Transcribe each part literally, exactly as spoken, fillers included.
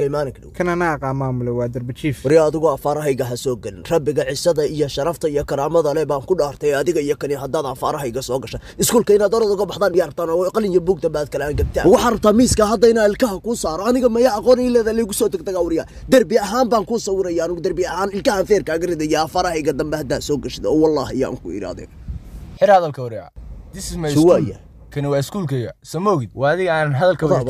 iimaaninka dhow kana naaqa maamulo waa darbi jiif wari adigu afaarahayga ha soo galin rabbiga cisada iyo sharafta iyo karaamada leh baan ku dhaartay adiga iyo kani haddaad afaarahayga soo gashay iskuulka inaad orod uga baxdaan yaartaan oo qalin iyo buugta baad kala gabtaan waxa rabtaa miiska hadda inaa ilkaha ku saaro aniga ma yaa aqoon ilaa lagu soo tagtaga wariya darbi ahaan baan ku sawiraya anigu darbi ahaan ilkaha feerkaaga ridaya afaarahayga dambe hadda soo gashay oo wallahi yaan ku iraadeen xira hadalka wariya this is my school كانوا واسكول كيا سموجد وهذه عن هذا الكوارث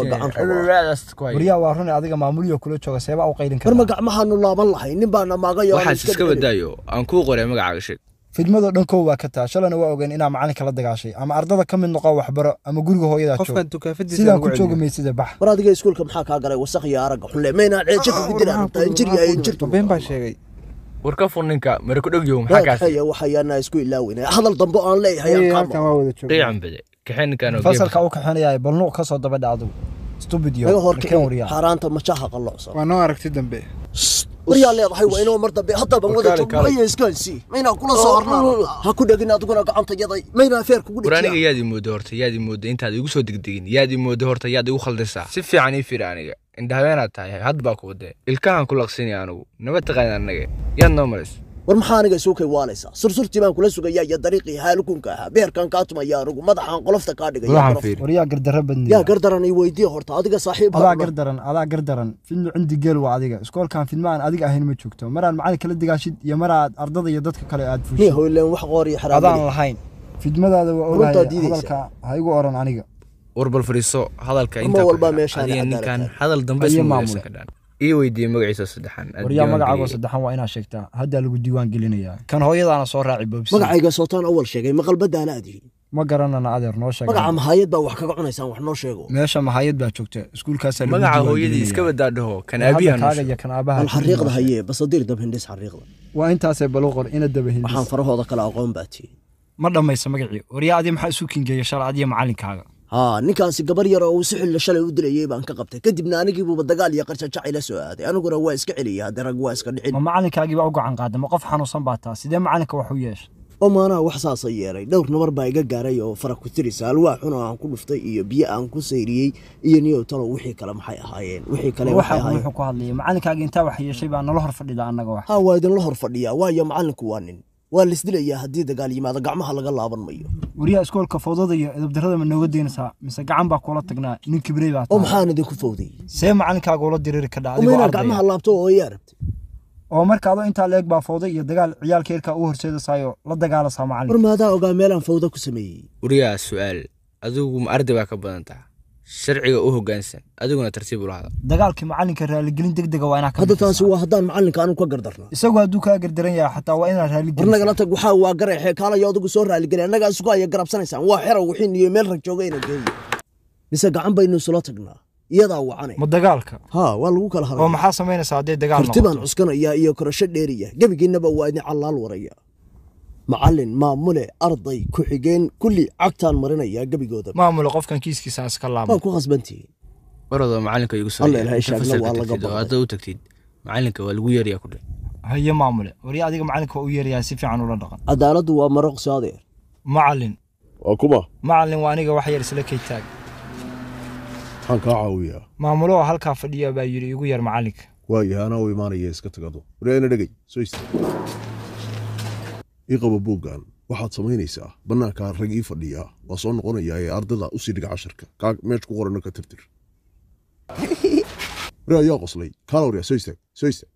وريا وارنا هذا معمولية كله شو سبعة وقيلين كذا مرمى معها الله بالله نبأنا ما غير واحد سكبت دايو أنكو غير ما قاعد شيء في المدة نكو وقتها شلون نوعين إنا معاني كلا دقع شيء أما أرضنا كم من نقاوح برا أما جورجو هو يدا شو أنتوا كيف تدي سيدا كل شو قمي سيدا بح برا دقيقة سكول كم حاك هاجر وسخ يا رجل حلا مين عجيك بدينا تنجري يا إنجرت بين باشي وركفوا إنك مركود يوم حكاس هيا وحيانا سكول لاوينا هذا الضبط لي هيا كام إيه عم بدي كحين كانوا فصل كأوك حين يا بالنوع كسر دبل عدو استوبيديو كم وريا حرانته مشاهق الله صار وأنا أركت دم وريال يا ضحي وينو مرضى به حتى بموضة شوية إسكالسي مينا كل صارنا هكو دقينا تقولنا قعنت يضي مينا فيرك قولي وراني يادي مودورت يادي مود أنت هذا يقصد دقيقين يادي مودورت يادي وخلد الساعة سفي عني فيراني عند هوانا تاعي هاد باكو ده الكهان كل قصيني أنا نبت غير النجى يا نومرس ورمحانك سوكي واليسا صرصرتي ما كل سوق يا يا طريقي هالكون كها بير كان كاتما يا رجو مدحان قلفت كادق يا وريا قردر بني يا قردران يوديه هرتا هذا صاحب هذا قردران هذا قردران في عندي قل وعديقة سكول كان في الماء هذيك أهين ما شوكته مرة معاني كل دقاشيد يا مرة أرض يدتك كلا أدفوش هي هو اللي وحقوري حرام هذا الحين في دماغ هذا هذا هايقو أرن عنيقة وربل فريسو هذا الكائن هذا كان هذا الدنبس معمول إيه ويدي مقعيسة صدحان وريا مقعقو صدحان وإنا شكتا هذا اللي بديوان قلينيا كان هو يضعنا صور راعي ببسي مقعيقا صوتان أول شيء مقل بدها نادي ما قررنا نعذر نو شيء مقع مهايد با wax kaga cunaysan wax noo sheego meesha mahayad baa joogta iskuulkaas la magaca hooyadii iska wadaadho kan aabiyan kaaga kan aabaha hal xariiqda haye basadir dab hindis xariiqda waa intaas ay balooqor ina dab hindis waxaan farahooda kala aqoon baati ma dhamaysa magacii wariyaadii maxaa isu kingeeyay sharciyada macallinkaaga ها ninkaasi gabar yar oo sixil shalay u dilayay baan ka qabtay kadibna anigii buu dagaal iyo qarxa jacayl soo aaday aniguna waa iska celiyay darag waa iska dhicin ma macalinkaagii baa u gacan qaaday ma qof xanuunsan baa taa sidee macalinka wax u yeeshay oo maana wax saas yeeray dhowr nabar baa iga gaaray oo fara ku tirisa alwaax xun oo aan ku dhuftay iyo biyo aan ku sayriyay iyo niyo talo wixii kale maxay ahaayeen wixii kale waxay ahaayeen wuxuu ku hadlayay macalinkaagii inta wax yeeshay baa nala hor fadhida anaga wax ha waa idin la hor fadhiyaa waayo macalinku waa nin waa la isdilayaa haddii dagaal yimaado gacmaha laga laaban mayo wariya iskoolka fowdada iyo edabdarrada ma nooga deynaysaa mise gacan baa kula tagnaa nin kibrey baa oo maxaan idinku fowday see macalinkaaga ula diriiri ka dhacay oo gacmaha laabto oo yaarabtay oo markaad inta leeg baa fowday iyo dagaal ciyaalkeerka u horseedaysayo la dagaalaysaa macalin warmaada ogaa meelaan fowda ku sameeyay wariya su'aal adigu ma arday baa ka badan tahay sharciga u hoggaansan adiguna tartiib u lahaada dagaalkii macalinka raali gelin degdeg ah waa inaa ka hadda taasi waa haddaan macalinka aanu ka gardarno isagu hadduu ka gardaran yahay xataa waa inaa raali gelin warnaga la tag waxa waa gareexay kaala iyo adigu soo raali gelin anaga isku ay garabsanaysaan waa xero wixii iyo meel rag jooga inay geeyo mise gacan baynu soo tagnaa iyada wacanay ma dagaalka ha waa lagu kala haray oo maxaa sameynaysaa hadii dagaal noqdo tibaan cuskanaya iyo korasho dheeriya gabigiinaba waa idin calaal waraya macallin maamule arday ku xigeen kulli cagtaan marinaya gabigooda maamule qofkan kiiskiisa iska laabo ku qasbantii barada macalinka igu soo Allah shaagna waa laga baqay hada u tagtid macalinka waa lagu yeeriyaa ku dhay haye maamule wariya adiga macalinka uu yeeriyaa si fiican ula dhaqan cadaaladu waa maraq saadeer macallin waa kuma macallin waa aniga wax yar isla kaytaag waxaan kaa caawiyaa maamulo halkaa fadhiya baa yiri igu yar macalinka waayahay anaa u imaanaya iska tagado wareena dhagay soo istaag iqaba buugan waxaad samaynaysaa bannaanka rag ii fadhiya waa soo noqonayaa ee ardada u sii dhiga casharka kaa meesha ku qorana ka tirtir waraa yaa qoslay kaala waryaa soo istaag soo istaag